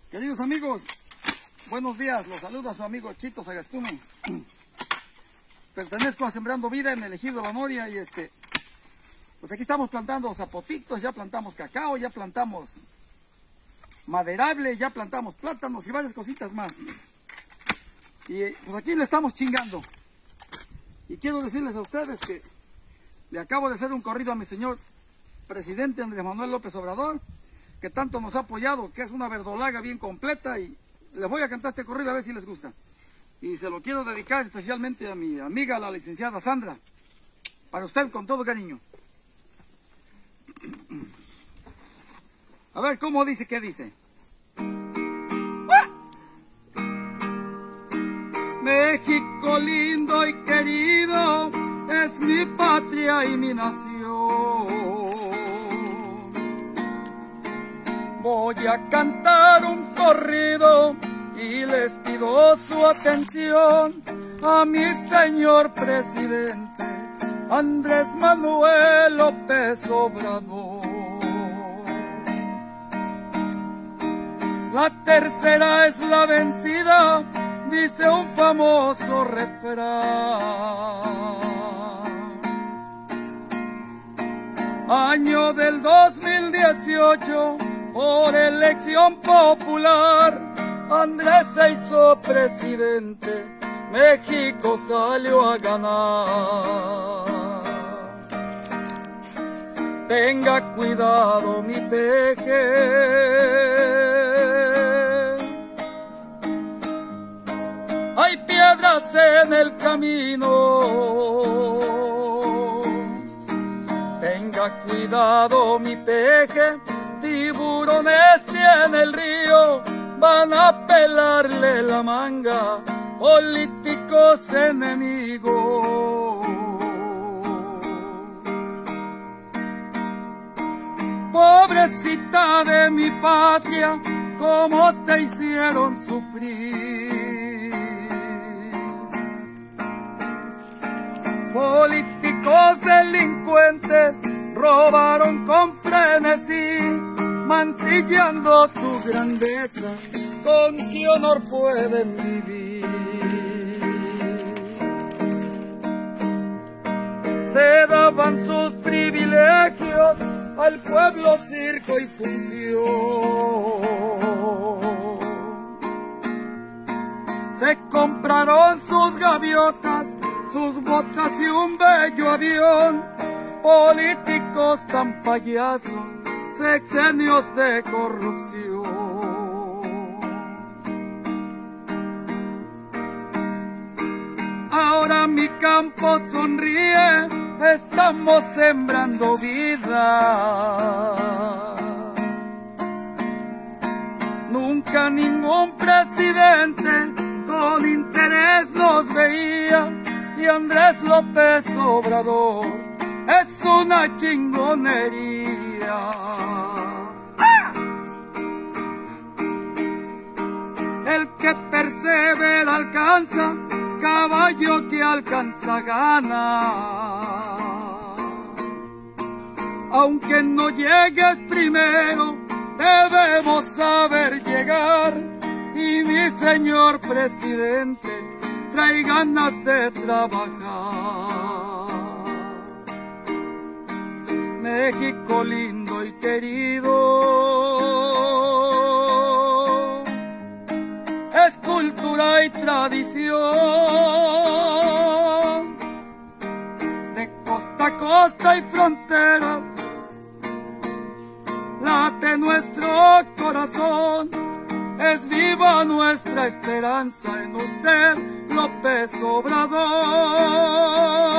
Queridos amigos, buenos días, los saluda su amigo Chito Sagastume. Pertenezco a Sembrando Vida en el Ejido La Noria y pues aquí estamos plantando zapotitos, ya plantamos cacao, ya plantamos maderable, ya plantamos plátanos y varias cositas más. Y pues aquí le estamos chingando. Y quiero decirles a ustedes que le acabo de hacer un corrido a mi señor presidente Andrés Manuel López Obrador, que tanto nos ha apoyado, que es una verdolaga bien completa, y les voy a cantar este corrido a ver si les gusta. Y se lo quiero dedicar especialmente a mi amiga, la licenciada Sandra, para usted con todo cariño. A ver, ¿cómo dice? ¿Qué dice? México lindo y querido, es mi patria y mi nación. Voy a cantar un corrido y les pido su atención a mi señor presidente Andrés Manuel López Obrador. La tercera es la vencida, dice un famoso refrán. Año del 2018, por elección popular, Andrés se hizo presidente, México salió a ganar. Tenga cuidado mi peje, hay piedras en el camino. Tenga cuidado mi peje, tiburones tiene el río, van a pelarle la manga, políticos enemigos. Pobrecita de mi patria, cómo te hicieron sufrir. Políticos delincuentes robaron con frenesí, mancillando tu grandeza, con qué honor pueden vivir. Se daban sus privilegios al pueblo, circo y función. Se compraron sus gaviotas, sus botas y un bello avión. Políticos tan payasos, sexenios de corrupción. Ahora mi campo sonríe, estamos sembrando vida. Nunca ningún presidente con interés nos veía, y Andrés López Obrador es una chingonería. El que persevera alcanza, caballo que alcanza gana. Aunque no llegues primero, debemos saber llegar, y mi señor presidente trae ganas de trabajar. México lindo y querido, es cultura y tradición. De costa a costa y fronteras late nuestro corazón. Es viva nuestra esperanza en usted, López Obrador.